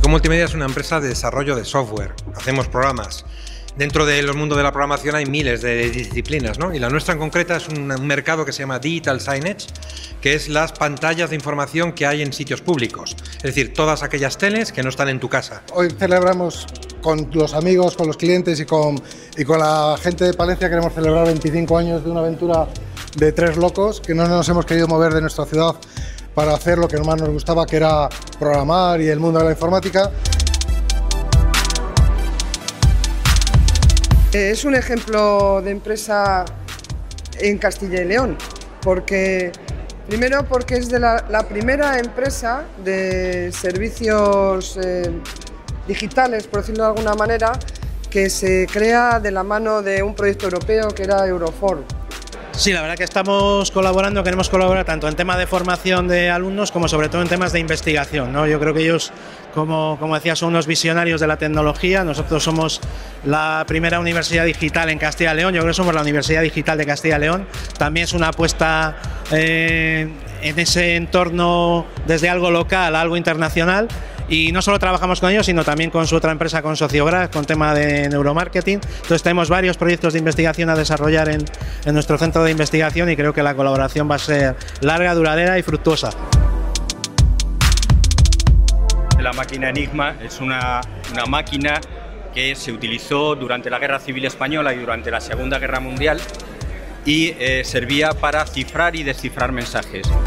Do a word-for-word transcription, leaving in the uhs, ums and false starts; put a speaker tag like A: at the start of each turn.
A: Ecom Multimedia es una empresa de desarrollo de software, hacemos programas. Dentro del mundo de la programación hay miles de disciplinas, ¿no? Y la nuestra en concreta es un, un mercado que se llama Digital Signage, que es las pantallas de información que hay en sitios públicos. Es decir, todas aquellas teles que no están en tu casa.
B: Hoy celebramos con los amigos, con los clientes y con, y con la gente de Palencia. Queremos celebrar veinticinco años de una aventura de tres locos que no nos hemos querido mover de nuestra ciudad para hacer lo que más nos gustaba, que era programar y el mundo de la informática.
C: Es un ejemplo de empresa en Castilla y León, porque primero porque es de la, la primera empresa de servicios eh, digitales, por decirlo de alguna manera, que se crea de la mano de un proyecto europeo que era Euroform.
D: Sí, la verdad que estamos colaborando, queremos colaborar tanto en temas de formación de alumnos como sobre todo en temas de investigación, ¿no? Yo creo que ellos, como, como decía, son unos visionarios de la tecnología. Nosotros somos la primera universidad digital en Castilla y León, yo creo que somos la Universidad Digital de Castilla y León. También es una apuesta eh, en ese entorno desde algo local a algo internacional. Y no solo trabajamos con ellos, sino también con su otra empresa, con Sociograph, con tema de neuromarketing. Entonces tenemos varios proyectos de investigación a desarrollar en, en nuestro centro de investigación y creo que la colaboración va a ser larga, duradera y fructuosa.
E: La máquina Enigma es una, una máquina que se utilizó durante la Guerra Civil Española y durante la Segunda Guerra Mundial y eh, servía para cifrar y descifrar mensajes.